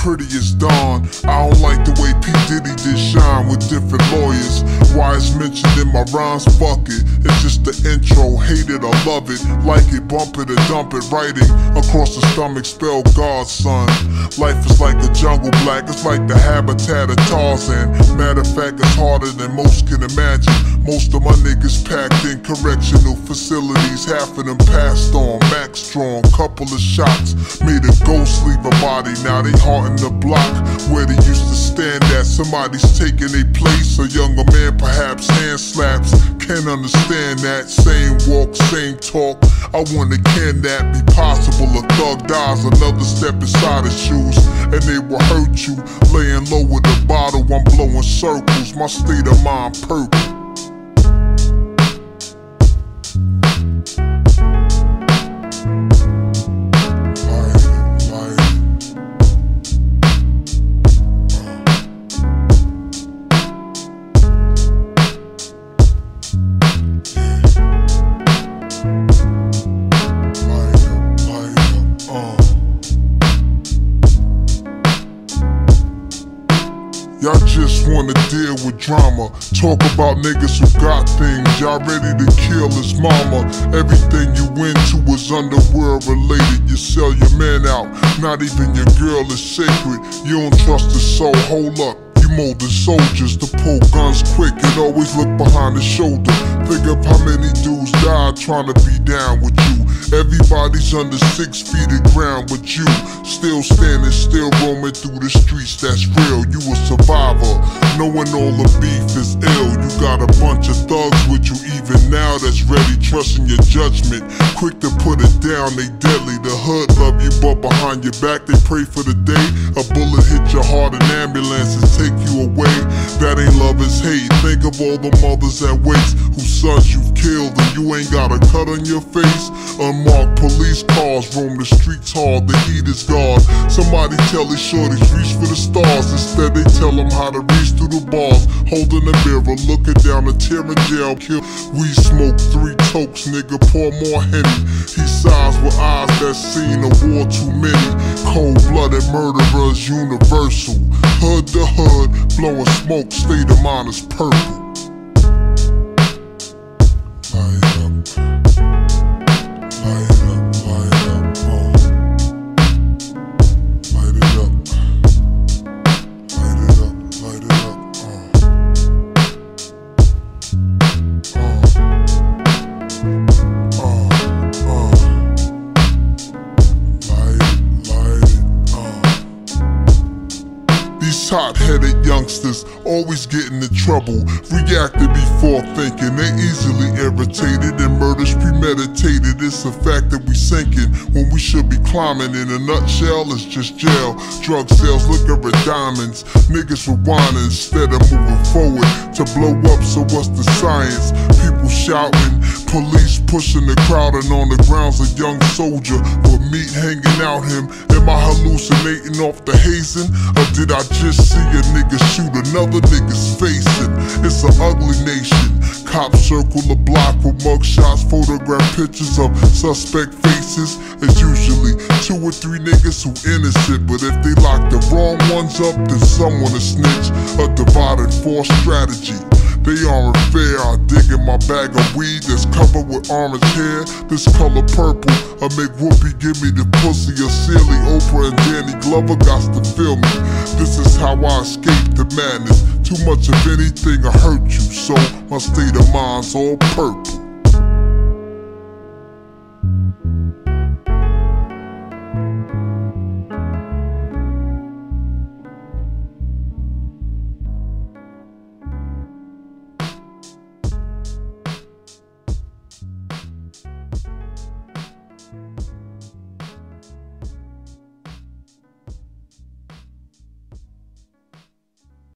pretty as dawn. I don't like the way P. Diddy did shine with different lawyers. Why it's mentioned in my rhymes, fuck it. It's just the intro, hate it or love it. Like it, bump it or dump it. Writing across the stomach, spell God, son. Life is like a jungle black, it's like the habitat of Tarzan. Matter of fact, it's harder than most can imagine. Most of my niggas packed in correctional facilities. Half of them passed on, max strong, couple of shots made a ghost leave a body. Now they haunting the block where they used to stand at. Somebody's taking their place, a younger man perhaps hand slaps. Can't understand that, same walk, same talk. I wonder, can that be possible? A thug dies, another step inside his shoes, and they will hurt you. Laying low with a bottle, I'm blowing circles, my state of mind purple. Y'all just wanna deal with drama. Talk about niggas who got things. Y'all ready to kill his mama. Everything you into is underworld related. You sell your man out, not even your girl is sacred. You don't trust his soul, hold up. You molded soldiers to pull guns quick and always look behind the shoulder. Think of how many dudes died trying to be down with you. Everybody's under 6 feet of ground but you still standing, still roaming through the streets. That's real, you a survivor, knowing all the beef is ill. You got a bunch of thugs with you even now that's ready, trusting your judgment, quick to put it down, they deadly. The hood love you but behind your back they pray for the day a bullet hit your heart and ambulances take you away. That ain't love, it's hate. Think of all the mothers that waits whose sons you've killed and you ain't got a cut on your face. Unmarked police cars roam the streets hard, the heat is gone. Somebody tell these shorties reach for the stars. Instead they tell them how to reach through the bars. Holding a mirror, looking down a tear in jail. Kill, we smoke 3 tokes, nigga, pour more Henny. He sighs with eyes that seen a war too many. Cold-blooded murderers universal. Hood to hood, blowing smoke, state of mind is purple. These hot-headed youngsters always getting in trouble, reacting before thinking. They easily irritated and murders premeditated. It's a fact that we sinking when we should be climbing. In a nutshell, it's just jail. Drug sales, liquor and diamonds. Niggas rewinding instead of moving forward to blow up, so what's the science? People shouting, police pushing the crowd, and on the ground's a young soldier with meat hanging out him. Am I hallucinating off the hazing? Or did I just see a nigga shoot another nigga's facing? It's an ugly nation. Cops circle the block with mugshots, photograph pictures of suspect faces. It's usually 2 or 3 niggas who innocent, but if they lock the wrong ones up, then someone will snitch. A divided force strategy. They aren't fair. I dig in my bag of weed that's covered with orange hair. This color purple, I make Whoopi give me the pussy. A silly Oprah and Danny Glover got to feel me. This is how I escape the madness. Too much of anything will hurt you, so my state of mind's all purple.